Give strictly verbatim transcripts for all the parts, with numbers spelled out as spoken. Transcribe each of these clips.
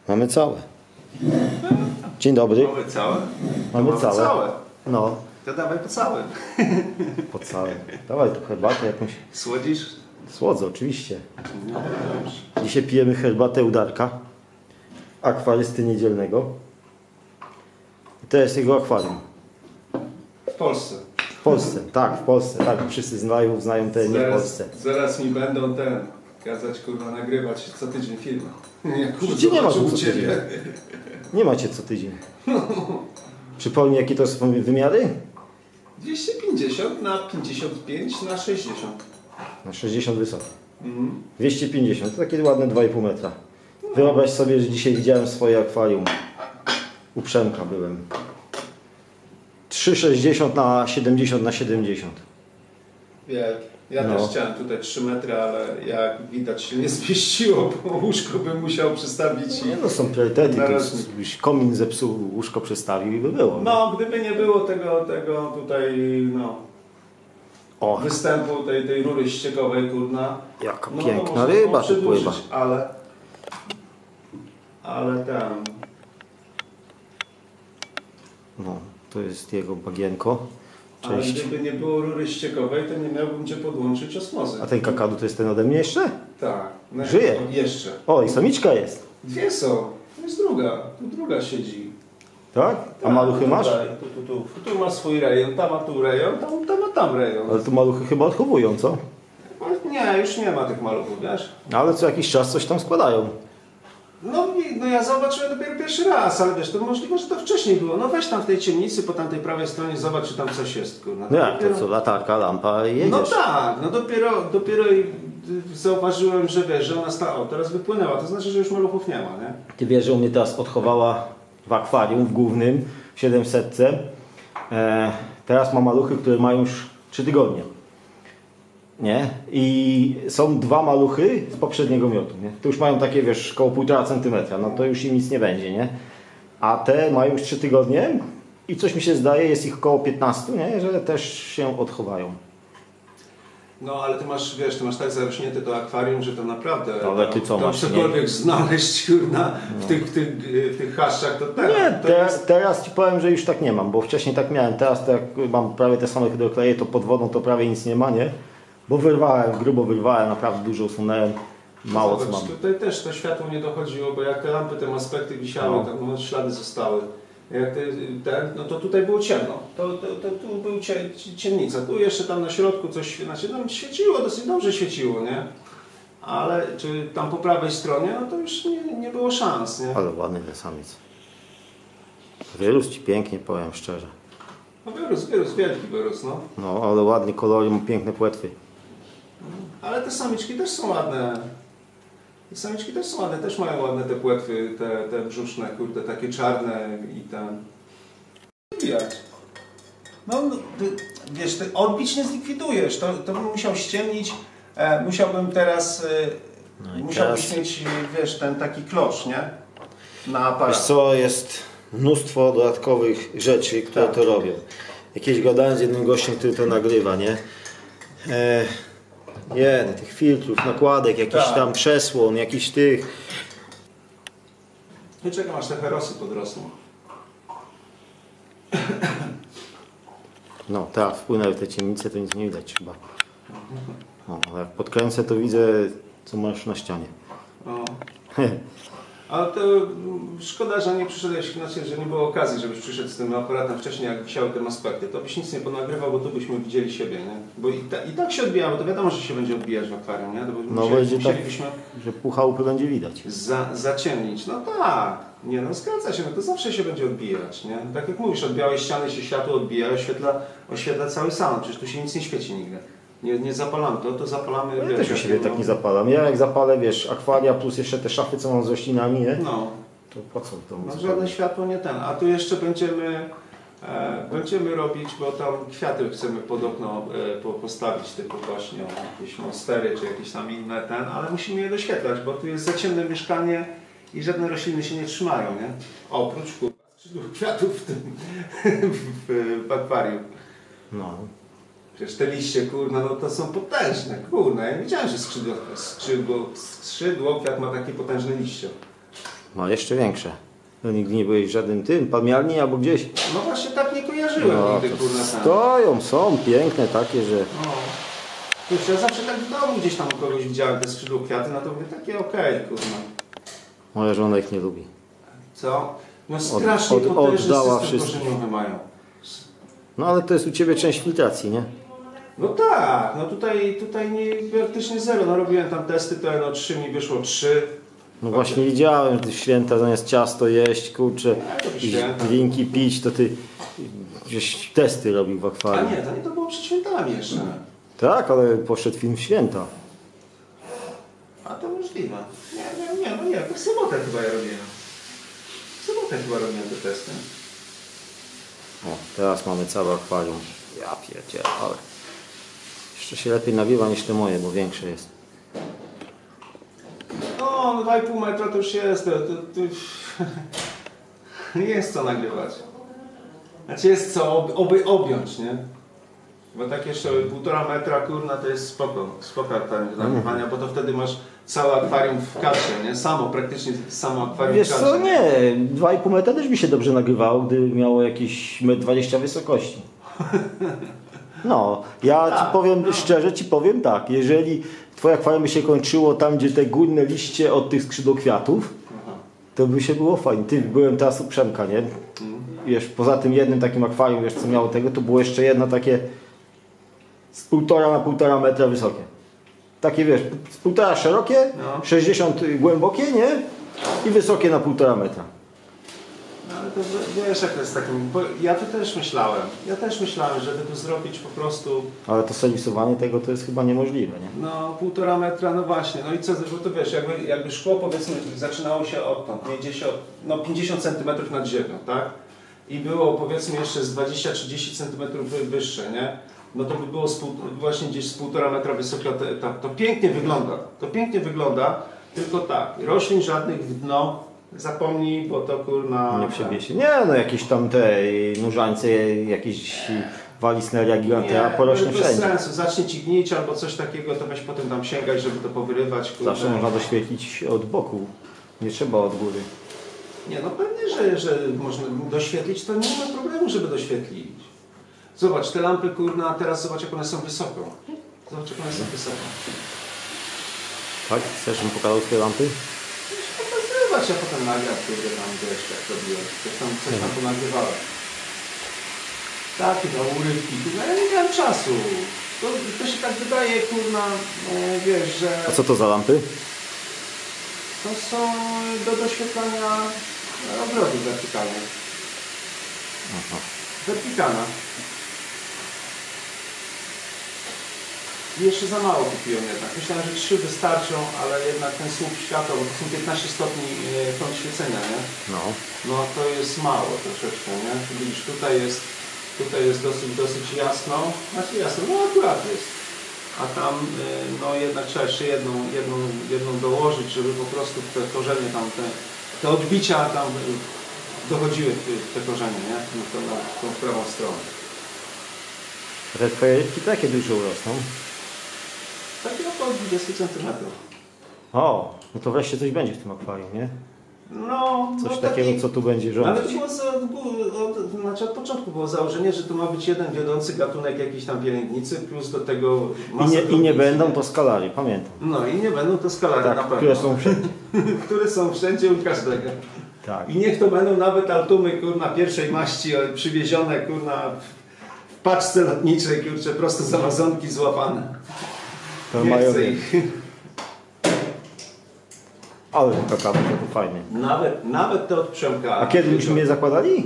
Mamy całe. Dzień dobry. Mamy całe? Mamy, mamy całe. całe. No. To dawaj po całe. Po całe. Dawaj tu herbatę jakąś. Słodzisz? Słodzę, oczywiście. No, dobrze. Dzisiaj pijemy herbatę Udarka. Akwarysty niedzielnego. To jest jego akwarium. W Polsce. W Polsce, tak, w Polsce. Tak, wszyscy znają, znają te nie w Polsce. Zaraz mi będą ten kazać kurwa nagrywać co tydzień film. Jak Gdzie nie ma zobaczą tu u co ciebie. tydzień. Nie macie co tydzień. Przypomnij, jakie to są wymiary? dwieście pięćdziesiąt na pięćdziesiąt pięć na sześćdziesiąt. Na sześćdziesiąt wysoko. Mhm. dwieście pięćdziesiąt, to takie ładne dwa i pół metra. Wyobraź sobie, że dzisiaj widziałem swoje akwarium. U Przemka byłem. trzy sześćdziesiąt na siedemdziesiąt na siedemdziesiąt. Wielkie. Ja No. też chciałem tutaj trzy metry, ale jak widać się nie zmieściło, bo łóżko bym musiał przestawić. Nie no, są priorytety. Tu Narożnik. byś komin zepsuł, łóżko przestawił i by było. No, gdyby nie było tego, tego tutaj, no, O, występu tej, tej rury ściekowej, kurna. jaka No, piękna można ryba było tu przedłużyć, pływa. Ale, ale ten, No, to jest jego bagienko. ale Cześć. gdyby nie było rury ściekowej, to nie miałbym gdzie podłączyć osmozy. A ten kakadu to jest ten ode mnie jeszcze? Tak. No, Żyje. Jeszcze. O, i samiczka jest. Dwie są. To jest druga. Tu druga siedzi. Tak? A Tak, maluchy masz? tutaj, Tu, tu, tu. Tu ma swój rejon, tam ma tu rejon, tam, tam ma tam rejon. Ale tu maluchy chyba odchowują, co? Nie, już nie ma tych maluchów, wiesz? Ale co jakiś czas coś tam składają. No, i- no ja zobaczyłem dopiero pierwszy raz, ale wiesz, to możliwe, że to wcześniej było. No weź tam w tej ciemnicy, po tamtej prawej stronie, zobacz, czy tam coś jest, kurna. No jak dopiero... to co, latarka, lampa i jedziesz. No tak, no dopiero, dopiero i- y, zauważyłem, że wiesz, że ona stała, o, teraz wypłynęła, to znaczy, że już maluchów nie ma, nie? Ty wiesz, że u mnie teraz odchowała w akwarium, w głównym, w siedemsetce. E, teraz ma maluchy, które mają już trzy tygodnie. Nie? I są dwa maluchy z poprzedniego miotu. Nie? To już mają takie, wiesz, koło półtora centymetra. No to już im nic nie będzie, nie? A te mają już trzy tygodnie i coś mi się zdaje, jest ich około piętnaście, nie? Że też się odchowają. No ale ty masz, wiesz, ty masz tak zarośnięte to akwarium, że to naprawdę... No, ale ty co tam masz, cokolwiek znaleźć, kurna, w tych, w tych, w tych haszczach, to teraz. Nie, to te, jest... teraz ci powiem, że już tak nie mam, bo wcześniej tak miałem. Teraz to jak mam prawie te same hydrokleje, to pod wodą to prawie nic nie ma, nie? Bo wyrwałem, grubo wyrwałem, naprawdę dużo usunąłem. Mało co Zobacz, mam. tutaj też to światło nie dochodziło, bo jak te lampy, te aspekty wisiały, No. tam no, ślady zostały. Jak te, ten, no to tutaj było ciemno. To, to, to tu był cie, ciemnica. Tu jeszcze tam na środku coś, znaczy tam świeciło, dosyć dobrze świeciło, nie? Ale czy tam po prawej stronie, no to już nie, nie było szans, nie? Ale ładny ten samiec. Wyrósł ci pięknie, powiem szczerze. No wyrósł, wyrósł, wielki wyrósł, no. No, ale ładny kolory, ma piękne płetwy. Ale te samiczki też są ładne. Te samiczki też są ładne, też mają ładne te płetwy, te, te brzuszne, kurde, takie czarne i ten... Widać. No, no ty, wiesz, ty odbić nie zlikwidujesz, to, to bym musiał ściemnić, e, musiałbym teraz, e, No i musiałbyś teraz- mieć, wiesz, ten taki klosz, nie? Na aparat. Wiesz co, jest mnóstwo dodatkowych rzeczy, które Tak. to robią. Jakieś gadałem z jednym gościem, który to nagrywa, nie? E, nie, tych filtrów, nakładek, jakiś Tak. tam przesłon, jakiś tych. No czekam, aż te herosy podrosną. No, teraz wpłynęły te ciemnice, to nic nie widać chyba. No, ale jak podkręcę, to widzę, co masz na ścianie. O. Ale to mm, szkoda, że nie przyszedłeś, znaczy, że nie było okazji, żebyś przyszedł z tym aparatem wcześniej, jak wisiały te aspekty. To byś nic nie ponagrywał, bo tu byśmy widzieli siebie, nie? Bo i, ta, i tak się odbijało, to wiadomo, że się będzie odbijać w akwarium, nie? To bo No, musieli- będzie tak- musielibyśmy Że pucha łupy będzie widać. za, zaciemnić. No tak, nie no, zgadza się, no to zawsze się będzie odbijać, nie? Tak jak mówisz, od białej ściany się światło odbija, oświetla, oświetla cały salon, przecież tu się nic nie świeci nigdy. Nie, nie zapalamy to, to zapalamy... Ja wiesz, też u jak siebie no- tak nie zapalam. Ja jak zapalę, wiesz, akwaria plus jeszcze te szafy, co mam z roślinami, nie? No. To po co to? No żadne światło nie ten. A tu jeszcze będziemy, e, będziemy robić, bo tam kwiaty chcemy pod okno e, po, postawić, typu właśnie jakieś monstery czy jakieś tam inne ten, ale musimy je doświetlać, bo tu jest za ciemne mieszkanie i żadne rośliny się nie trzymają, nie? Oprócz kurwa skrzydłów kwiatów w tym w, w akwarium. No. Przecież te liście, kurna, no to są potężne, kurna. Ja nie wiedziałem, że skrzydło, skrzydło, skrzydło kwiat ma takie potężne liście. Ma jeszcze większe. No, nigdy nie byłeś w żadnym tym, palmiarni albo gdzieś. No właśnie tak nie kojarzyłem No, nigdy, kurna, tam. stoją, są piękne takie, że... No. Kurczę, ja zawsze tak w domu gdzieś tam u kogoś widziałem te skrzydło kwiaty, no to mówię, takie okej, kurna. Moja żona ich nie lubi. Co? No strasznie od- potężny oddała system wszystko. korzeniowy mają. No ale to jest u Ciebie część filtracji, nie? No tak, no tutaj, tutaj nie, praktycznie zero. No robiłem tam testy, to N O trzy mi wyszło trzy. No właśnie widziałem, że Ty święta zamiast ciasto jeść, kurczę, to i święta. drinki pić, to Ty gdzieś testy robił w A akwarium. nie, to nie to było przed świętami jeszcze. Tak, ale poszedł film w święta. A to możliwe. Nie, nie, nie, no nie, to w sobotę chyba ja robiłem. W sobotę chyba robiłem te testy. O, teraz mamy całe akwarium. Ja pierdzielę, ale... Jeszcze się lepiej nawiewa niż te moje, bo większe jest. No, no dwa i pół metra to już jest, to, to, to... nie jest co nagrywać. Znaczy jest co ob, oby objąć, nie? Bo tak jeszcze półtora metra, kurna, to jest spoko, spoko akwarium do nagrywania, bo to wtedy masz całe akwarium w kadrze, nie? Samo, praktycznie samo akwarium Wiesz w kadrze. co, nie, dwa i pół metra też mi się dobrze nagrywało, gdy miało jakieś metr dwadzieścia wysokości. No, ja Tak, Ci powiem, no. szczerze Ci powiem tak, jeżeli Twoje akwarium by się kończyło tam, gdzie te górne liście od tych skrzydłokwiatów, Aha. to by się było fajnie. Ty, byłem teraz u Przemka, nie? Wiesz, poza tym jednym takim akwarium, wiesz co miało tego, to było jeszcze jedno takie z półtora na półtora metra wysokie. Takie wiesz, z półtora szerokie, No. sześćdziesiąt głębokie, nie? I wysokie na półtora metra. No, ale to wiesz, jak to jest takim... Bo ja tu też myślałem, ja też myślałem, żeby tu zrobić po prostu... Ale to serwisowanie tego to jest chyba niemożliwe, nie? No, półtora metra, no właśnie, no i co, bo to wiesz, jakby, jakby szkło powiedzmy zaczynało się odtąd, nie gdzieś od, no pięćdziesiąt centymetrów nad ziemią, tak? I było powiedzmy jeszcze z dwadzieścia trzydzieści centymetrów wy- wyższe, nie? No to by było z pół, właśnie gdzieś z półtora metra wysoko, to, to, to pięknie wygląda, to pięknie wygląda, tylko tak, roślin żadnych w dno, zapomnij, bo to kurna... Nie przewiesie. Nie, no jakieś tam te nóżańce, jakieś walisneria gigantea porośnie bez wszędzie. sensu, zacznie ci gnić albo coś takiego, to weź potem tam sięgać, żeby to powyrywać, kurde. Zawsze można doświetlić od boku. Nie trzeba od góry. Nie, no pewnie, że, że można doświetlić, to nie ma problemu, żeby doświetlić. Zobacz, te lampy, kurna, teraz zobacz, jak one są wysoko. Zobacz, jak one są wysoko. Tak? Chcesz, żebym pokazał swoje lampy? Pokazywać, ja potem nagram, kurde, tam wiesz, jak robiłem. Coś tam, coś tam ponagrywałem. Takie to urywki, kurna, ja nie miałem czasu. To, to się tak wydaje, kurna, e, wiesz, że A co to za lampy? to są do doświetlania ogrodu wertykalnych. Aha. Wertykalna. I jeszcze za mało kupiłem jednak. Myślałem, że trzy wystarczą, ale jednak ten słup światła, bo to są piętnaście stopni e, kąt świecenia, nie? No. No to jest mało troszeczkę, nie? Widzisz, tutaj jest, tutaj jest dosyć, dosyć jasno. Znaczy jasno, no akurat jest. A tam e, no jednak trzeba jeszcze jedną, jedną, jedną dołożyć, żeby po prostu te korzenie tam, te, te odbicia tam e, dochodziły w te, w te korzenie, nie? Na, tą- na tą prawą stronę. Te twoje rybki takie duże urosną. Takie około dwadzieścia centymetrów. O, no to wreszcie coś będzie w tym akwarium, nie? No, Coś no takiego, taki- co tu będzie Ale rządzić. było za, było, od, znaczy od początku było założenie, że tu ma być jeden wiodący gatunek jakiejś tam pielęgnicy, plus do tego I masa nie, I nie drobnych, będą to skalary, pamiętam. No i nie będą to skalary na Tak, pewno. które są wszędzie. które są wszędzie u każdego. Tak. I niech to będą nawet altumy, kurna, pierwszej maści o, przywiezione, kurna, w paczce lotniczej, kurczę, prosto z Amazonki złapane. To Nie mają... chcę ich. Ale to kakao, to fajnie. Nawet, nawet to od Przemka. A kiedy myśmy je zakładali?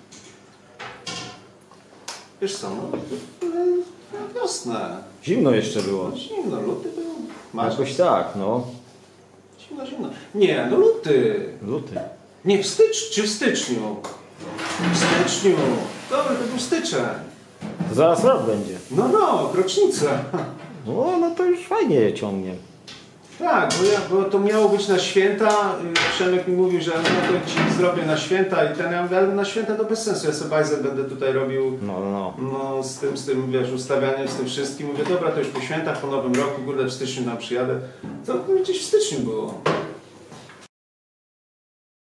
Wiesz co, no, na wiosnę. Zimno jeszcze było. No, zimno, luty był. Masz Jakoś tak, no. Zimno, zimno. Nie, no luty. Luty. Nie, w styczniu, czy w styczniu? W styczniu. Dobra, to był styczeń. To zaraz rok będzie. No, no, rocznica. O, no to już fajnie je ciągnie. Tak, bo, ja, bo to miało być na święta. y, Przemek mi mówił, że no to ci zrobię na święta i ten, ja mówię, ale na święta to bez sensu. Ja sobie bajzel będę tutaj robił No, no. no, z tym, z tym, wiesz, ustawianiem, z tym wszystkim. Mówię, dobra, to już po świętach, po nowym roku, kurde, w styczniu tam przyjadę. To gdzieś w styczniu było.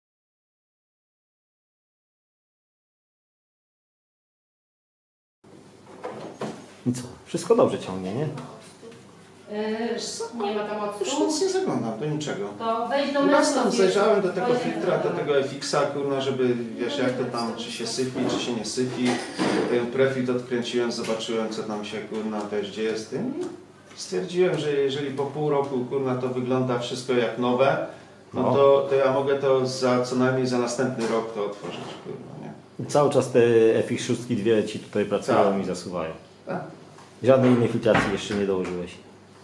I co? Wszystko dobrze ciągnie, nie? Yy, nie ma tam Już octu. nic nie zaglądam, do niczego. To wejdź do Raz tam meczu, zajrzałem do tego pojedź filtra, do tam. tego F X-a, kurna, żeby wiesz jak to tam, czy się sypi, czy się nie sypi. Ten prefit odkręciłem, zobaczyłem co tam się kurna też dzieje z tym. Stwierdziłem, że jeżeli po pół roku kurna to wygląda wszystko jak nowe, no, No. To, to ja mogę to za co najmniej za następny rok to otworzyć, kurwa, nie? I cały czas te F X sześć dwie ci tutaj pracują Tak. i zasuwają. Tak. Żadnej innej filtracji jeszcze nie dołożyłeś.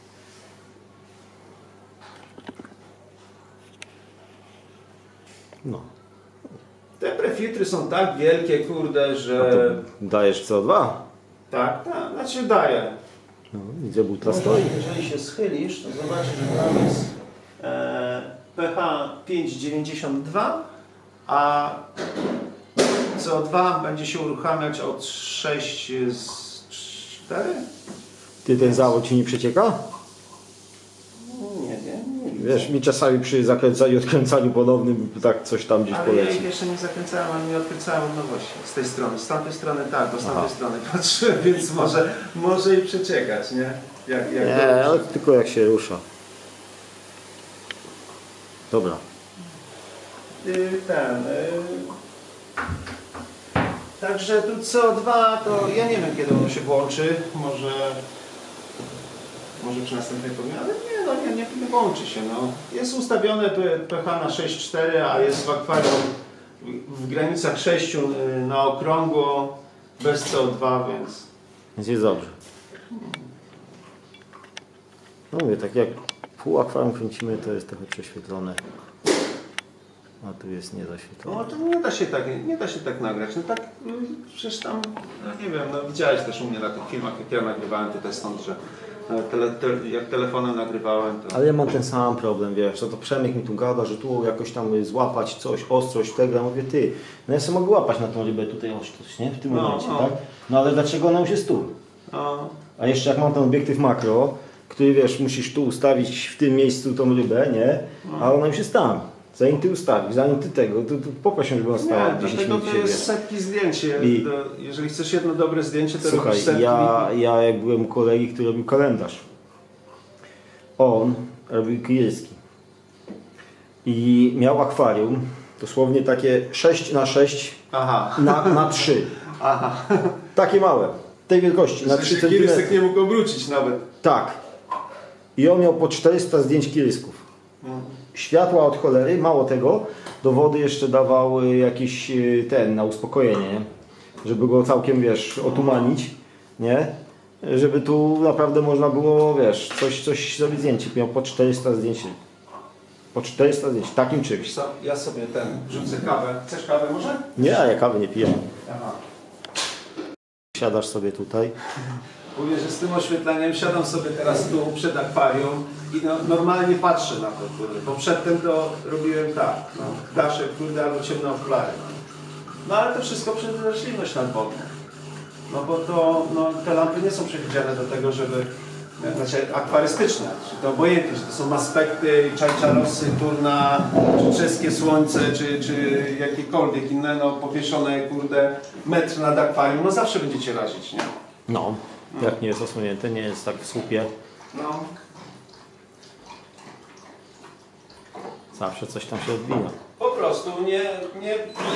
No. Te prefiltry są tak wielkie, kurde, A że to dajesz C O dwa? tak, tak, znaczy daję. No, widzę, butla stoi. Jeżeli się schylisz, to zobaczysz, że tam jest e, P H pięć dziewięćdziesiąt dwa, a C O dwa będzie się uruchamiać od sześć z cztery? Ty ten zawód ci nie przecieka? Nie wiem, nie widzę. Wiesz, mi czasami przy zakręcaniu i odkręcaniu ponownym tak coś tam gdzieś Ale ja poleci. ich jeszcze nie zakręcałem, ani nie odkręcałem od nowości. Z tej strony, z tamtej strony tak, bo z tamtej Aha. strony patrzyłem, więc może, może i przeciekać, nie? Jak, jak Nie, to ale tylko jak się rusza. Dobra. Y, ten. Y, Także tu C O dwa to ja nie wiem kiedy ono się włączy. Może. Może przy następnej powinien, ale nie, no nie, nie, nie włączy się. No. Jest ustawione P H na sześć cztery, a jest w akwarium w granicach sześć na okrągło bez C O dwa, więc. Więc jest dobrze. No mówię, tak jak pół akwarium kręcimy, to jest trochę prześwietlone. A tu jest niezaświetlone. No to nie da się tak, nie da się tak nagrać. No tak, no, przecież tam, no nie wiem, no widziałeś też u mnie na tych filmach, jak ja nagrywałem tutaj stąd, że nawet tele, te, jak telefonem nagrywałem, to... Ale ja mam ten sam problem, wiesz, to, to Przemek mi tu gada, że tu jakoś tam złapać coś, ostrość tego, ja mówię, ty, no ja sobie mogę łapać na tą rybę tutaj ostrość, nie? W tym No, momencie, no. tak? No ale dlaczego ona już jest tu? No, A jeszcze jak mam ten obiektyw makro, który wiesz, musisz tu ustawić w tym miejscu tą rybę, nie? A ona już jest tam. Zanim ty ustawisz, zanim ty tego, to, to poproś ją, żeby ona stała nie, dziesięć dlatego minut to siebie. jest setki zdjęć. I- Do, jeżeli chcesz jedno dobre zdjęcie, to Słuchaj, robisz setki. ja, ja jak byłem u kolegi, który robił kalendarz, on robił kirski i miał akwarium, dosłownie takie sześć na sześć Aha, na, na trzy. aha. Takie małe, tej wielkości, na trzy Kirysek centymetry. nie mógł obrócić nawet. Tak. I on miał po czterysta zdjęć kirysków. No. Światła od cholery, mało tego, do wody jeszcze dawał y, jakiś y, ten na uspokojenie, nie? Żeby go całkiem, wiesz, otumanić, nie? Żeby tu naprawdę można było, wiesz, coś, coś zrobić zdjęcie. Miał po czterysta zdjęć. Po czterysta zdjęć, takim czymś. Wiesz co, ja sobie ten, rzucę kawę. Chcesz kawę może? Nie, a ja kawy nie piję. Aha. Siadasz sobie tutaj. Mówię, że z tym oświetleniem siadam sobie teraz tu przed akwarium i no, normalnie patrzę na to, kurde, bo przedtem to robiłem tak, no, daszek, kurde, albo ciemne okulary. No ale to wszystko przez roślinność nadwodną. No bo to, no, te lampy nie są przewidziane do tego, żeby, znaczy akwarystyczne, czy to obojętnie, czy to są aspekty, czajczarosy, turna, czy czeskie słońce, czy, czy jakiekolwiek inne, no powieszone, kurde, metr nad akwarium, no zawsze będziecie razić, nie? No, jak nie jest osłonięte, nie jest tak w słupie. No. Zawsze coś tam się odbija. Po prostu nie, nie,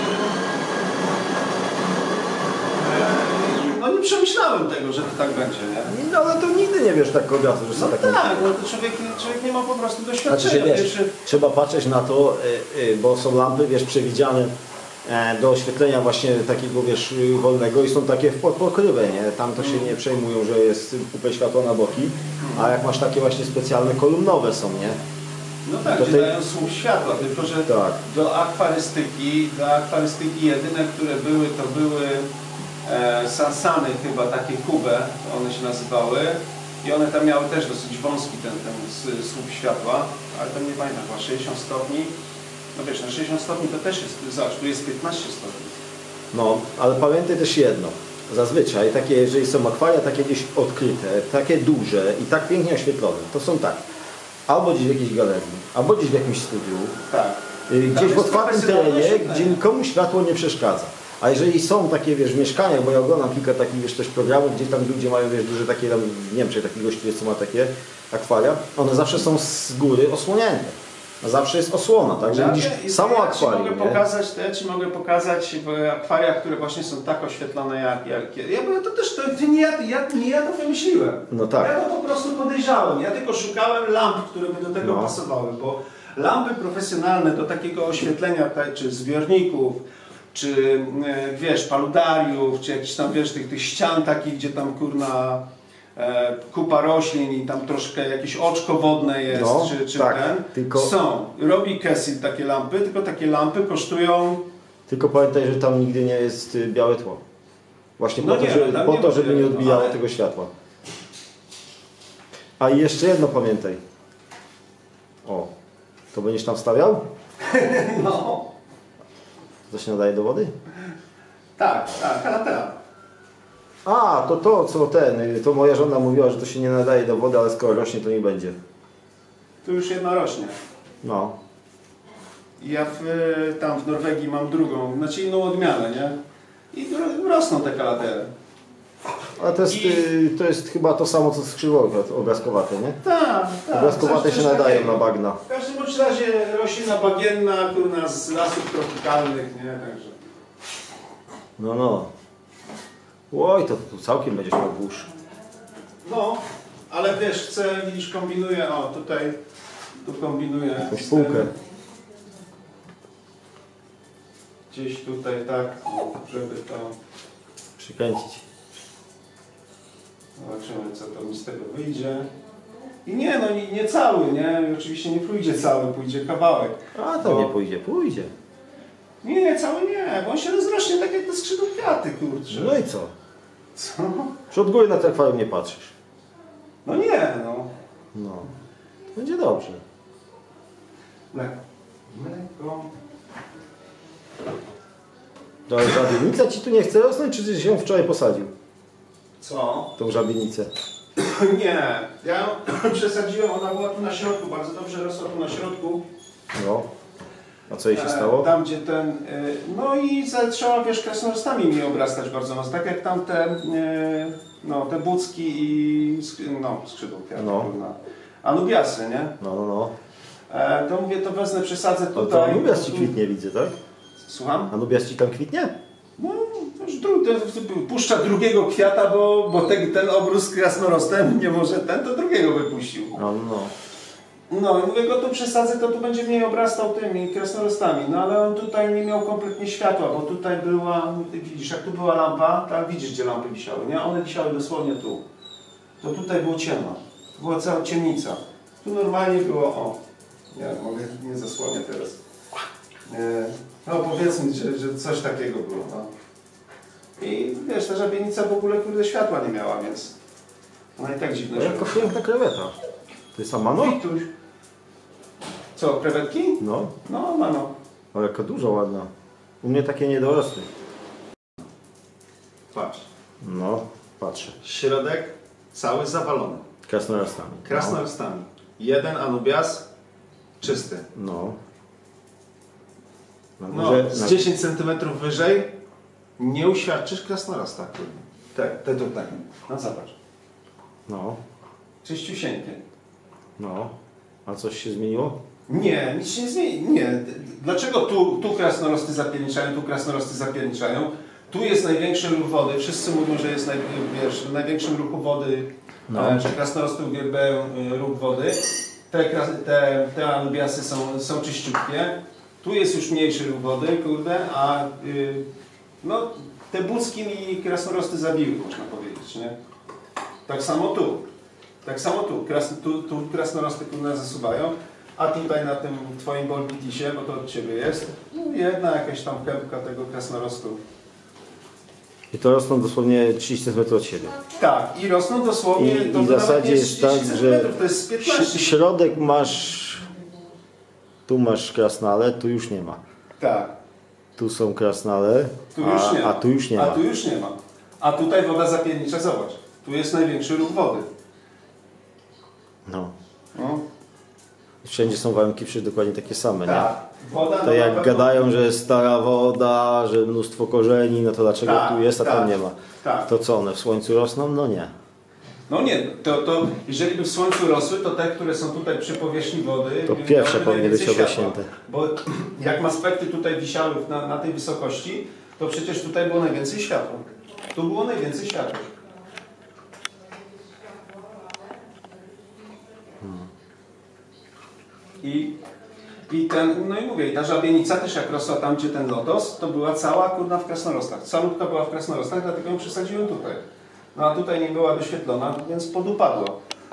no nie przemyślałem tego, że to tak będzie, nie? No ale to nigdy nie wiesz tak od razu, że No są takie... tak, no to człowiek, człowiek nie ma po prostu doświadczenia. Znaczy się, wiesz, Pierwszy- trzeba patrzeć na to, y, y, bo są lampy, wiesz, przewidziane e, do oświetlenia właśnie takiego, wiesz, y, wolnego i są takie w pod pokrywę, nie? Tam to się nie przejmują, że jest kupę światła na boki, a jak masz takie właśnie specjalne kolumnowe są, nie? No tak, to gdzie tej- dają słup światła, tylko że Tak. do akwarystyki, do akwarystyki jedyne, które były, to były e, sansany chyba, takie kubę, one się nazywały i one tam miały też dosyć wąski ten, ten s- słup światła, ale tam nie pamiętam, chyba sześćdziesiąt stopni. No wiesz, na sześćdziesiąt stopni to też jest, zobacz, tu jest piętnaście stopni. No, ale pamiętaj też jedno. Zazwyczaj takie, jeżeli są akwaria takie gdzieś odkryte, takie duże i tak pięknie oświetlone, to są tak. Albo gdzieś w jakiejś galerii, albo gdzieś w jakimś studiu, Tak. y, Tam gdzieś w jest otwartym profesjonalne terenie, oświetlenie. gdzie nikomu światło nie przeszkadza. A jeżeli są takie, wiesz, w mieszkaniach, bo ja oglądam kilka takich, wiesz, też programów, gdzie tam ludzie mają, wiesz, duże takie, tam, w Niemczech taki gość jest, co ma takie akwaria, one zawsze są z góry osłonięte. A zawsze jest osłona, tak, że Ja, widzisz ja, samo ja akwarium, ci mogę nie? pokazać, to ja Ci mogę pokazać w akwariach, które właśnie są tak oświetlone jak... jak ja, bo to też, to, to nie, ja, ja, nie ja to wymyśliłem. No tak. Ja to po prostu podejrzałem. Ja tylko szukałem lamp, które by do tego No. pasowały, bo lampy profesjonalne do takiego oświetlenia, tak, czy zbiorników, czy e, wiesz, paludariów, czy jakichś tam, wiesz, tych, tych ścian takich, gdzie tam kurna e, kupa roślin i tam troszkę jakieś oczko wodne jest, No, czy, czy tak, ten. tylko- Są. Robi Kessil takie lampy, tylko takie lampy kosztują... Tylko pamiętaj, że tam nigdy nie jest y, białe tło. Właśnie No po, nie, to, żeby, tam po nie to, ma żeby nie białego tła, odbijało ale- tego światła. A i jeszcze jedno pamiętaj. O, to będziesz tam stawiał? No. To się nadaje do wody? Tak, tak, kalatea. A, to to, co ten, y, to moja żona mówiła, że to się nie nadaje do wody, ale skoro rośnie, to nie będzie. Tu już jedna rośnie. No. Ja w, tam w Norwegii mam drugą, znaczy inną odmianę, nie? I ro- rosną te kalatery. Ale to jest, I- y, to jest chyba to samo, co skrzydłowe, obrazkowate, nie? Tak, tak. Obrazkowate coś- się coś nadają takiego. na bagna. W każdym bądź razie roślina bagienna, kurna, z lasów tropikalnych, nie? Także. No, no. Oj, to tu całkiem będziesz miał burz. No, ale wiesz, chcę, widzisz, kombinuję, o tutaj, tu kombinuję. Jakąś z półkę. tym. Gdzieś tutaj tak, żeby to... Przykręcić. Zobaczymy, co to mi z tego wyjdzie. I nie, no nie, nie cały, nie? Oczywiście nie pójdzie cały, pójdzie kawałek. A to Bo- nie pójdzie, pójdzie. Nie, cały nie, bo on się rozrośnie tak jak te skrzydła kwiaty, kurczę. No i co? Co? Czy od góry na te akwarium nie patrzysz? No nie, no. No. To będzie dobrze. Mleko. Mleko. To ale żabienica ci tu nie chce rosnąć, czy ty się ją wczoraj posadził? Co? Tą żabienicę. Nie, ja ją przesadziłem, ona była tu na środku, bardzo dobrze rosła tu na środku. No. A co jej się E, stało? Tam gdzie ten, e, no i zaczęła, wiesz, krasnoludstami mi obrastać bardzo mocno, tak jak tam te, e, no, te bucki i, sk- no, skrzydło kwiatu, No. kurna. Anubiasy, nie? No, no, no. E, to mówię, to wezmę, przesadzę Ale to tutaj. Anubias ci Tu- kwitnie, widzę, tak? Słucham? Anubias ci tam kwitnie? No, to już dru, to, to, puszcza drugiego kwiata, bo, bo ten, ten obrósł krasnorostem, nie może ten, to drugiego wypuścił. No, no, no. No i mówię, go tu przesadzę, to tu będzie mniej obrastał tymi krasnorostami. No ale on tutaj nie miał kompletnie światła, bo tutaj była, widzisz, jak tu była lampa, tak widzisz, gdzie lampy wisiały, nie? One wisiały dosłownie tu. To tutaj było ciemno. To była cała ciemnica. Tu normalnie było, o, nie mogę, nie zasłonię teraz. E, No powiedzmy, że, że coś takiego było, no. I wiesz, ta żabienica w ogóle kurde światła nie miała, więc ona i tak dziwne No jaka piękna kreweta. To jest Amano? Wituś. Co, krewetki? No. No, mano. Ale jaka duża, ładna. U mnie takie nie dorosły. Patrz. No, patrzę. Środek cały zawalony. Krasnorostami. Krasnoludstami. Jeden anubias czysty. No. Na No, górze, z na... dziesięć centymetrów wyżej nie uświadczysz krasnorosta. Te, te tutaj. No zobacz. No, Czyściusieńkie. no. A coś się zmieniło? Nie, nic się nie zmieni. Nie. Dlaczego tu, tu krasnorosty zapierniczają, tu krasnorosty zapierniczają? Tu jest największy ruch wody. Wszyscy mówią, że jest naj, wiesz, w największym ruchu wody, No. e, że krasnorosty uwielbiają e, ruch wody. Te, kras- te, te anubiasy są, są czyściutkie. Tu jest już mniejszy ruch wody, kurde, a y, no, te bucki mi krasnorosty zabiły, można powiedzieć, nie? Tak samo tu. Tak samo tu. Kras, tu, tu krasnorosty kurde zasuwają. A tutaj na tym twoim bolbitisie, bo to od ciebie jest, no, jedna jakaś tam kępka tego krasnorostu. I to rosną dosłownie trzydzieści centymetrów od siebie. Tak, i rosną dosłownie, I, to i w nawet zasadzie nie jest tak, trzydzieści że centymetrów, to jest z piętnaście. ś- środek masz... Tu masz krasnale, tu już nie ma. Tak, Tu są krasnale, tu już a, nie ma. a tu już nie A ma. tu już nie ma. A tutaj woda zapiernicza, zobacz. Tu jest największy ruch wody. No. No. Wszędzie są warunki przecież dokładnie takie same, Tak. nie? Woda, To no, jak na pewno- gadają, że jest stara woda, że mnóstwo korzeni, no to dlaczego Tak, tu jest, a tak, tam nie ma? tak. To co, one w słońcu rosną? No nie. No nie, to, to jeżeli by w słońcu rosły, to te, które są tutaj przy powierzchni wody... To miałyby pierwsze powinny być najwięcej objaśnięte. światła. Bo jak maspekty tutaj wisiały na, na tej wysokości, to przecież tutaj było najwięcej światła. Tu było najwięcej światła. I, i ten, no i mówię, i ta żabienica też jak rosła tam, gdzie ten lotos, to była cała kurna w krasnorostach. Calutka była w krasnorostach, dlatego ją przesadziłem tutaj. No a tutaj nie była doświetlona, więc podupadła.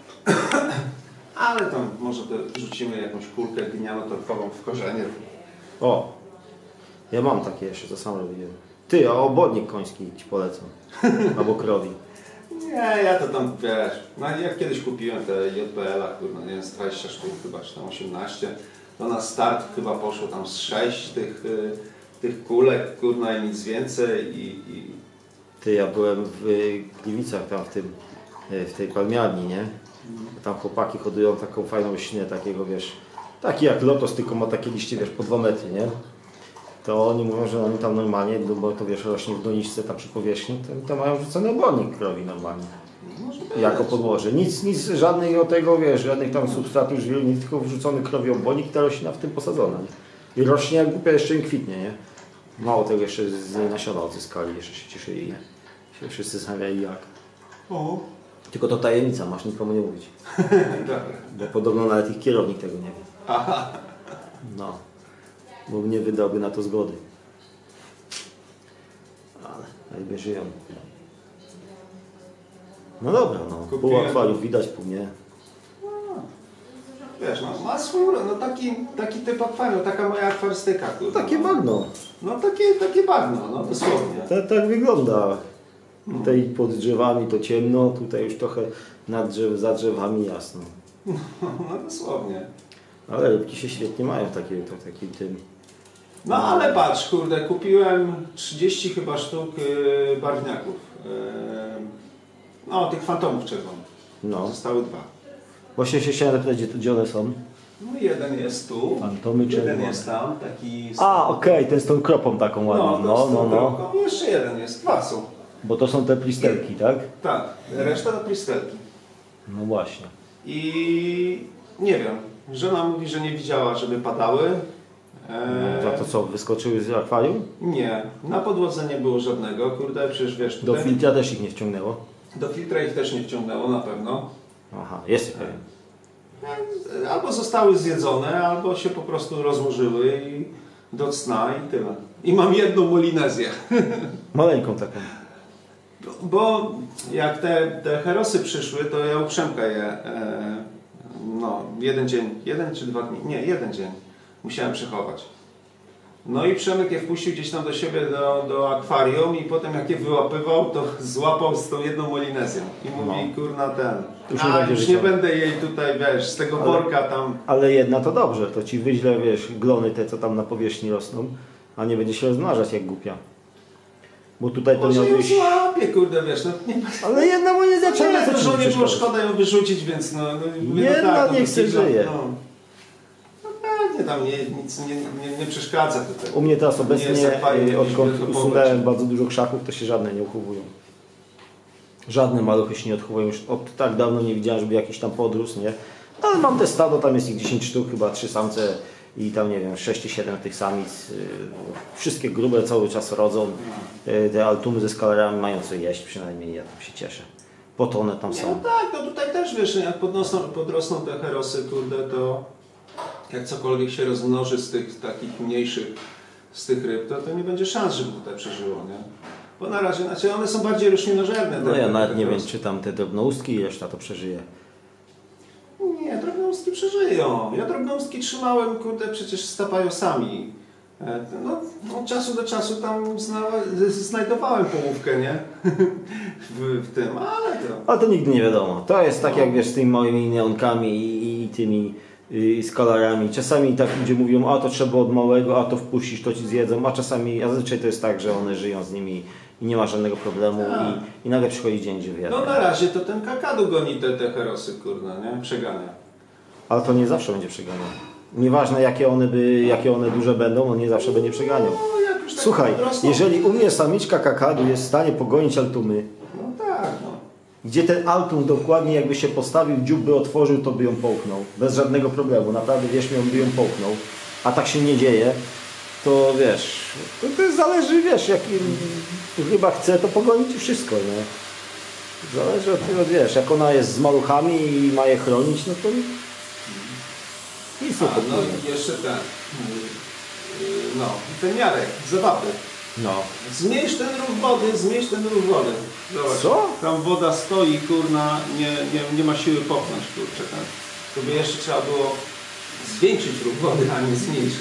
Ale tam może to rzucimy jakąś kulkę gliniano-torfową w korzenie. O, ja mam takie jeszcze, to sam robiłem. Ty, a obodnik koński ci polecam. Albo krowi. Nie, ja to tam, wiesz, no jak kiedyś kupiłem te J B L-a, kurna, nie wiem, z dwadzieścia sztuk chyba, czy tam osiemnaście, to na start chyba poszło tam z sześć tych, y, tych kulek, kurna, i nic więcej i... i... Ty, ja byłem w y, Gliwicach, tam w tym, y, w tej palmiarni, nie? Tam chłopaki hodują taką fajną roślinę, takiego, wiesz, taki jak lotos, tylko ma takie liście, wiesz, po dwa metry, nie? To oni mówią, że oni tam normalnie, no bo to wiesz, rośnie w doniczce tam przy powierzchni, to, to mają rzucony obodnik krowi normalnie. Jako podłoże. Nic, nic, żadnego tego, wiesz, żadnych tam substratów żywiennych, tylko wrzucony krowi obodnik i ta roślina w tym posadzona, nie? I rośnie jak głupia, jeszcze im kwitnie, nie? Mało tego jeszcze z niej nasiona odzyskali, jeszcze się cieszyli, nie? Się wszyscy zastanawiali jak. O. Tylko to tajemnica, masz nikomu nie mówić. Bo podobno nawet ich kierownik tego nie wie. Aha. No. Bo nie wydałby na to zgody. Ale jakby żyją. No dobra, no. Pół Kupiłem- akwariów widać, pół nie. Wiesz, no ma swój, no taki, taki typ akwarium, taka moja akwarystyka, kurwa. Takie no. bagno. No takie, takie bagno, no dosłownie. Tak, tak wygląda. Tutaj pod drzewami to ciemno, tutaj już trochę nad drzew, za drzewami jasno. No dosłownie. Ale rybki się świetnie mają w takiej, to, takim tym. No ale patrz, kurde, kupiłem trzydzieści chyba sztuk yy, barwniaków. Yy, no, tych fantomów czerwonych. No. Zostały dwa. Właśnie się chciałem zapytać, gdzie, gdzie one są. No jeden jest tu, Fantomy jeden czerwone. jest tam, taki... A, okej, ten z tą kropą taką No, ładną. to No, z no, tą no. kropką. Jeszcze jeden jest, dwa są. Bo to są te plisterki, tak? Tak, reszta to pristelki. No właśnie. I nie wiem, żona mówi, że nie widziała, żeby padały. Eee, Za to co, wyskoczyły z akwarium? Nie, na podłodze nie było żadnego, kurde, przecież wiesz, Do tutaj, filtra też ich nie wciągnęło? do filtra ich też nie wciągnęło na pewno. Aha, jesteś pewien. Eee, Albo zostały zjedzone, albo się po prostu rozłożyły i do cna i tyle. I mam jedną molinezję. Maleńką taką. Bo jak te, te herosy przyszły, to ja u Przemka je, e, no, jeden dzień, jeden czy dwa dni, nie, jeden dzień musiałem przechować. No i Przemek je wpuścił gdzieś tam do siebie, do, do akwarium i potem jak je wyłapywał, to złapał z tą jedną molinezją. I mówi, No. kurna ten, Już nie a będzie już nie wyciągał. będę jej tutaj, wiesz, z tego Ale- worka tam. Ale jedna to dobrze, to ci wyźle, wiesz, glony te, co tam na powierzchni rosną, a nie będzie się rozmnażać jak głupia. Bo tutaj to Może ją miałbyś... złapie, kurde, wiesz, no nie Ale jedna mu nie zaczęła, Nie, co to ci żonie było przeszkadza? szkoda ją wyrzucić, więc no... no mówię, Jedna no tak, no niech to se kilka- żyje. No, no pewnie tam nie, nic nie, nie, nie przeszkadza tutaj. U mnie teraz Nie obecnie, jest akwarium, e, odkąd jakieś wielko usunąłem pobrać. bardzo dużo krzaków, to się żadne nie uchowują. Żadne maluchy się nie odchowują. Już od tak dawno nie widziałem, żeby jakiś tam podrósł, nie? Ale mam te stado, tam jest ich dziesięć sztuk, chyba trzy samce i tam nie wiem, sześć czy siedem tych samic. Yy, Wszystkie grube cały czas rodzą. Yy, Te altumy ze skalerami mają co jeść, przynajmniej ja tam się cieszę. Po to one tam Nie, no są. tak, no tutaj też wiesz, jak podrosną, podrosną te herosy, kurde, to jak cokolwiek się rozmnoży z tych takich mniejszych, z tych ryb, to, to nie będzie szans, żeby tutaj przeżyło, nie? Bo na razie, znaczy one są bardziej roślinożerne. No te- ja te nawet nie wiem, herosy. czy tam te drobnoustki i reszta to przeżyje. Nie, drobnoustki przeżyją. Ja drobnoustki trzymałem, kurde, przecież z tapajosami. E, No, od czasu do czasu tam zna, znajdowałem połówkę, nie? w, w tym, ale to... Ale to nigdy nie wiadomo. To jest tak jak wiesz z tymi małymi neonkami i, i tymi y, skalarami. Czasami tak ludzie mówią, a to trzeba od małego, a to wpuścisz, to ci zjedzą, a czasami, a zazwyczaj to jest tak, że one żyją z nimi i nie ma żadnego problemu i, i nagle przychodzi dzień, gdzie No wyjadają. na razie to ten kakadu goni te, te herosy, kurna, nie? Przegania. Ale to nie zawsze będzie przeganiał. Nieważne jakie one, by, jakie one duże będą, on nie zawsze będzie przeganiał. No, jak już tak Słuchaj, podrosną- jeżeli u mnie samiczka kakadu jest w stanie pogonić altumy, No tak, no. gdzie ten altum dokładnie jakby się postawił, dziób by otworzył, to by ją połknął. Bez żadnego problemu. Naprawdę, wierz mi, on by ją połknął. A tak się nie dzieje, to wiesz, to, to zależy, wiesz, jak ryba chce, to pogoni ci wszystko, nie? Zależy od tego, wiesz, jak ona jest z maluchami i ma je chronić, no to nic nie A, no podpowie. i jeszcze ten, no, ten Jarek, zabawy. No. Zmniejsz ten ruch wody, zmniejsz ten ruch wody. Zobacz, Co? tam woda stoi, kurna, nie, nie, nie ma siły popchnąć, kurczę, ten. To by jeszcze trzeba było zwiększyć ruch wody, a nie zmniejszyć.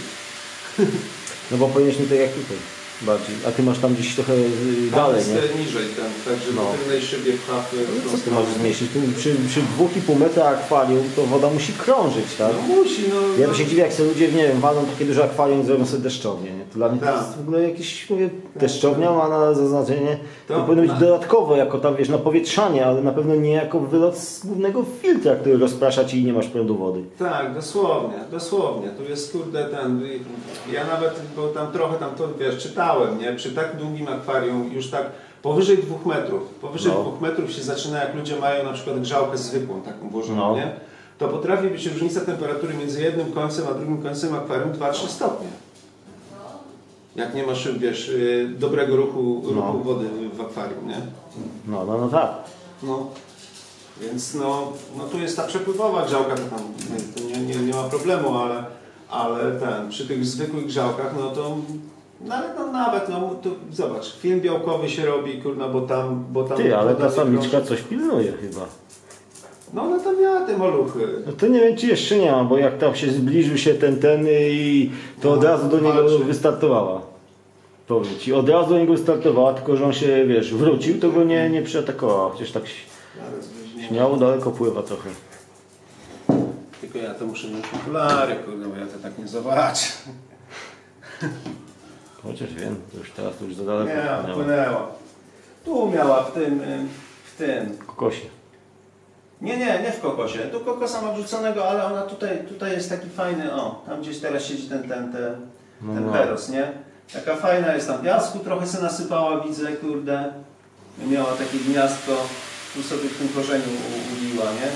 No bo powinieneś mi tak jak tutaj bardziej. A ty masz tam gdzieś trochę y, Tam dalej, jest nie? te niżej, ten, tak żeby No. w tylnej szybie pchawki. No co ty masz zmniejszyć? Tu przy, przy dwóch i pół metra akwarium to woda musi krążyć, tak? No musi, no. Ja no. to się dziwię, jak sobie ludzie, nie wiem, walą takie duże akwarium i zrobią sobie deszczownię, nie? To dla mnie to Tak. jest w ogóle jakiś, mówię, deszczownia ma na zaznaczenie, to, To- powinno być tak. dodatkowo, jako tam, wiesz, napowietrzanie, ale na pewno nie jako wylot z głównego filtra, który rozprasza ci i nie masz prądu wody. Tak, dosłownie, dosłownie. Tu jest kurde ten, ja nawet, bo tam trochę tam to, wiesz, czytałem, nie? Przy tak długim akwarium, już tak powyżej dwóch metrów, powyżej No. dwóch metrów się zaczyna, jak ludzie mają na przykład grzałkę zwykłą, taką włożoną, No. nie? To potrafi być różnica temperatury między jednym końcem a drugim końcem akwarium dwa trzy stopnie. Jak nie masz, wiesz, y, dobrego ruchu, ruchu No. wody w akwarium, nie? No, no, no tak. No, więc no, no tu jest ta przepływowa grzałka, to tam nie, to nie, nie, nie ma problemu, ale, ale ten, przy tych zwykłych grzałkach, no to no, ale no, nawet, no to zobacz, film białkowy się robi, kurna, bo tam, bo tam... Ty, ale woda ta nie samiczka krąży. coś pilnuje chyba. No ona tam miała te maluchy. No to nie wiem, czy jeszcze nie ma, bo jak tam się zbliżył się ten, ten i to od No, razu do niego walczy. wystartowała. Powiem ci, od razu do niego wystartowała, tylko że on się, wiesz, wrócił, to go nie, nie przeatakowała. Chociaż tak Zaraz weźmiemy. śmiało daleko pływa trochę. Tylko ja to muszę mieć okulary, kurde, bo ja to tak nie zobaczę. Chociaż wiem, to już teraz to już za daleko Nie, płynęła. płynęła. Tu miała w tym, y, w tym. W kokosie. Nie, nie, nie w kokosie. Tu kokosa ma wrzuconego, ale ona tutaj, tutaj jest taki fajny, o, tam gdzieś teraz siedzi ten, ten, ten, No, ten no. peros, nie? Taka fajna jest tam piasku, trochę se nasypała, widzę, kurde. Miała takie gniazdko, tu sobie w tym korzeniu u- ubiła, nie?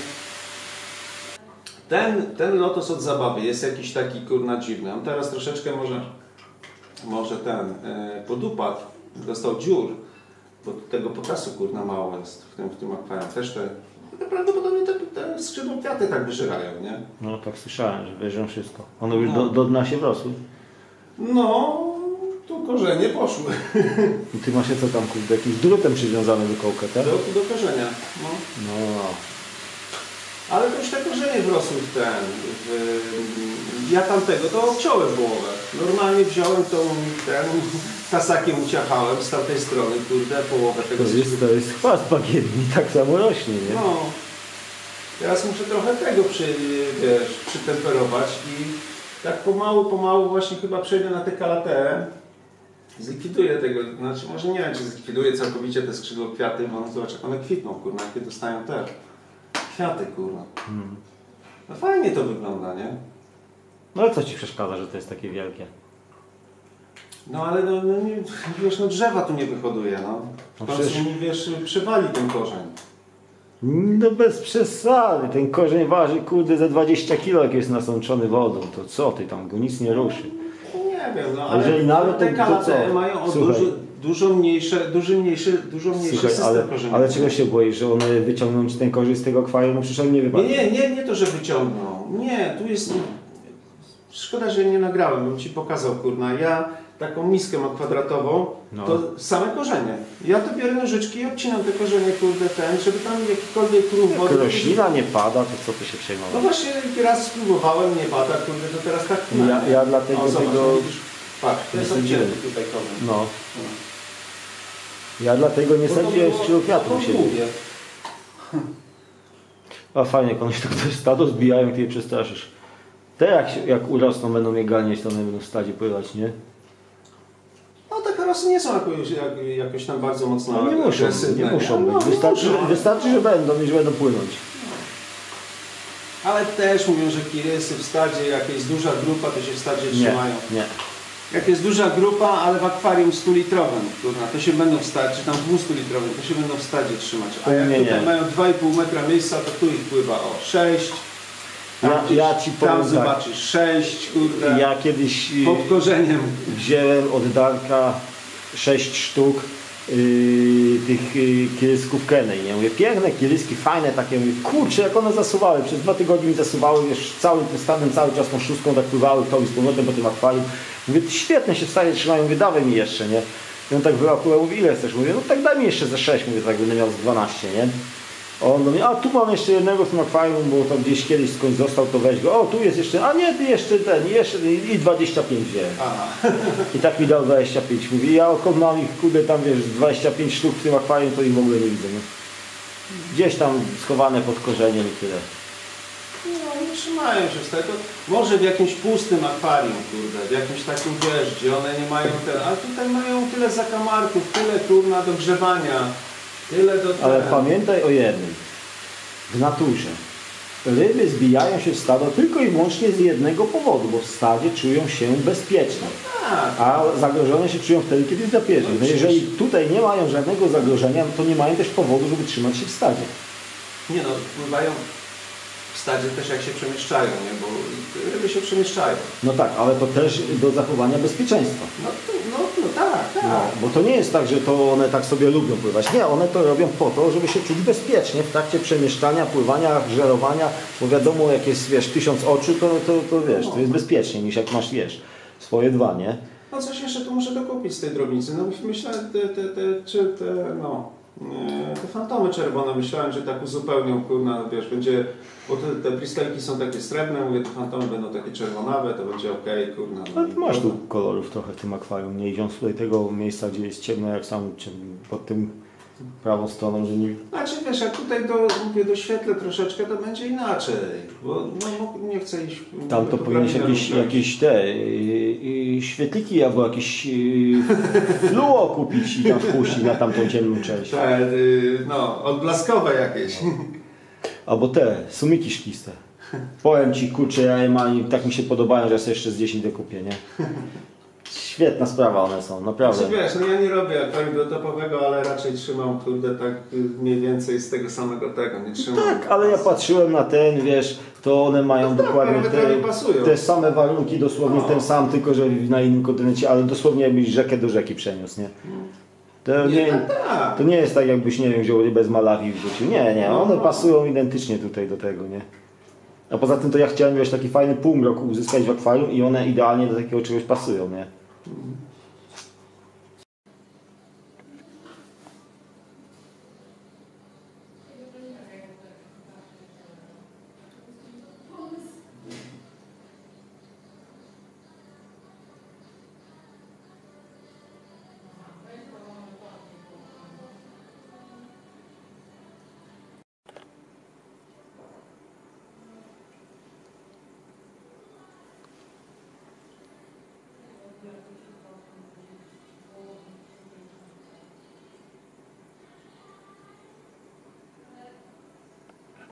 Ten, ten lotos od zabawy jest jakiś taki, kurna, dziwny. On teraz troszeczkę może, może ten, e, podupadł, dostał dziur, bo tego potasu, kurna, mało jest w tym, w tym akwarium. Też te, te prawdopodobnie te, te skrzydło kwiaty tak wyżerają, nie? No tak słyszałem, że wierzą wszystko. One już do, do dna się wrosły. No, tu korzenie poszły. I ty masz je co tam, kurde, jakimś drutem przywiązane do kołka, tak? Do, do korzenia, no. No, no. Ale to już te korzenie wrosły w ten. W, ja tamtego to obciąłem połowę. Normalnie wziąłem tą ten, tasakiem uciachałem z tamtej strony, kurde, połowę tego. To jest, to jest chwast bagienny, tak samo rośnie, nie? No. Teraz muszę trochę tego przy, wiesz, przytemperować i tak pomału, pomału właśnie chyba przejdę na te kalateę. Zlikwiduję tego, znaczy może nie wiem, czy zlikwiduję całkowicie te skrzydło kwiaty, bo zobacz jak one kwitną, kurna, jakie dostają te kwiaty, kurna. Hmm. No fajnie to wygląda, nie? No ale co ci przeszkadza, że to jest takie wielkie? No ale no, no nie, wiesz, no drzewa tu nie wyhoduje, no. No W końcu przecież- mi, wiesz, przywali ten korzeń. No bez przesady, ten korzeń waży kurde ze dwadzieścia kilo, jak jest nasączony wodą, to co ty tam, go nic nie ruszy. Nie wiem, no A ale jeżeli nawet, te to- to kalatee co? mają o Słuchaj. dużo, dużo mniejsze, dużo mniejszy, dużo mniejszy Słuchaj, system ale, korzenia. ale czego się boisz, że one wyciągną ci ten korzeń z tego akwarium, no przecież on nie Nie, wypadnie. nie, nie, nie to, że wyciągną. Nie, tu jest... Szkoda, że nie nagrałem, bym ci pokazał, kurna. Ja taką miskę mam kwadratową, No. to same korzenie. Ja to biorę nożyczki i obcinam te korzenie, kurde, ten, żeby tam jakikolwiek ruch Jak wody... roślina nie pada, to co ty się No przejmować? właśnie raz spróbowałem, nie pada, kurde, to teraz tak płynę. Ja, ja dlatego O, zobacz, tego... no widzisz, patrz, to nie jest sądziłem. obcięty tutaj korzeń. No. Ja dlatego nie Bo to sadziłem było- skrzydł kwiatów to u siebie. mówię. A fajnie, jak one się tak to stado zbijają, jak ty je przestraszysz. Te jak, się, jak urosną, będą je ganiać, to one będą w stadzie pływać, nie? No te karosy nie są jakoś, jak, jakoś tam bardzo mocno No nie muszą, agresywne, nie muszą No, być. Wystarczy, muszą. wystarczy, że będą i że będą płynąć. Ale też mówią, że kirysy w stadzie, jak jest duża grupa, to się w stadzie Nie, trzymają. nie. Jak jest duża grupa, ale w akwarium stulitrowym, kurwa, to się będą w stadzie, czy tam dwustulitrowym, to się będą w stadzie trzymać. A jak Nie, tutaj nie. mają dwa i pół metra miejsca, to tu ich pływa o sześć. Tam, Ja, gdzieś, ja ci powiem tam tak, zobaczysz sześć, kurde, ja kiedyś y, pod korzeniem. wziąłem od Darka sześć sztuk yy, tych yy, kirysków Kennej, nie? Mówię, piękne kiryski, fajne takie, mówię, kurczę, jak one zasuwały, przez dwa tygodnie mi zasuwały, wiesz, całym tym stanem, cały czas tą szóstką tak pływały, to i z powrotem po tym akwarium. Mówię, świetne się w stanie trzymają, mówię, dawaj mi jeszcze, nie? I on tak wyłapał, mówi, ile chcesz? Mówię, no tak daj mi jeszcze ze sześć, mówię, tak będę miał z dwanaście, nie? On do mnie, a tu mam jeszcze jednego w tym akwarium, bo to gdzieś kiedyś skądś został, to weź go. O, tu jest jeszcze, a nie, ty jeszcze ten, jeszcze i dwadzieścia pięć wziąłem. Aha. I tak mi dał dwadzieścia pięć. Mówi, ja okąd mam ich, kurde, tam wiesz, dwadzieścia pięć sztuk w tym akwarium, to ich w ogóle nie widzę, nie? Gdzieś tam schowane pod korzeniem i tyle. No, nie trzymają się z tego. Może w jakimś pustym akwarium, kurde, w jakimś takim, wiesz, gdzie one nie mają ten, ale tutaj mają tyle zakamarków, tyle turna do grzewania, tyle do Ale ten. pamiętaj o jednym. W naturze ryby zbijają się w stado tylko i wyłącznie z jednego powodu, bo w stadzie czują się bezpiecznie. Tak. A zagrożone się czują wtedy, kiedy jest drapieżnik. No jeżeli tutaj nie mają żadnego zagrożenia, to nie mają też powodu, żeby trzymać się w stadzie. Nie no, pływają w stadzie też jak się przemieszczają, nie? Bo ryby się przemieszczają. No tak, ale to też do zachowania bezpieczeństwa. No, to, no, no tak, tak. No, bo to nie jest tak, że to one tak sobie lubią pływać. Nie, one to robią po to, żeby się czuć bezpiecznie w trakcie przemieszczania, pływania, żerowania. Bo wiadomo, jak jest, wiesz, tysiąc oczu, to, to, to wiesz, to jest bezpieczniej niż jak masz, wiesz, swoje dwa, nie? No coś jeszcze tu muszę dokupić z tej drobnicy. No myślę, te, te, te, czy te, no, e, te fantomy czerwone, myślałem, że tak uzupełnią, kurna, wiesz, będzie, bo te, te bristelki są takie srebrne, mówię, te fantomy będą takie czerwonawe, to będzie okej, okay, kurna. No, Ale masz tu kolorów trochę w tym akwarium, nie idąc tutaj tego miejsca, gdzie jest ciemno, jak sam pod tym prawą stroną, że nie... Znaczy wiesz, jak tutaj do, mówię, doświetlę troszeczkę, to będzie inaczej, bo no, nie chcę iść... Tam to powinieneś jakieś, jakieś te y, y, świetliki albo jakieś y, fluo kupić i tam wpuścić na tamtą ciemną część. Te, y, no, odblaskowe jakieś. Albo te, sumiki szkliste. Powiem ci, kurczę, ja je mam i tak mi się podobają, że ja sobie jeszcze z dziesięć dokupię, nie? Świetna sprawa one są, naprawdę. Znaczy, wiesz, no ja nie robię akwarium biotopowego, ale raczej trzymam, kurde, tak mniej więcej z tego samego tego, nie trzymam. Tak, ale ja patrzyłem na ten, wiesz, to one mają No tak, dokładnie parametrami te, pasują. te same warunki, dosłownie No. ten sam, tylko że na innym kontynencie, ale dosłownie jakbyś rzekę do rzeki przeniósł, nie? To Nie, nie, tak, tak. to nie jest tak, jakbyś, nie wiem, wziął rybę z Malawi i wrzucił. Nie, nie, one No. pasują identycznie tutaj do tego, nie? A poza tym to ja chciałem, wiesz, taki fajny półmrok uzyskać w akwarium i one idealnie do takiego czegoś pasują, nie?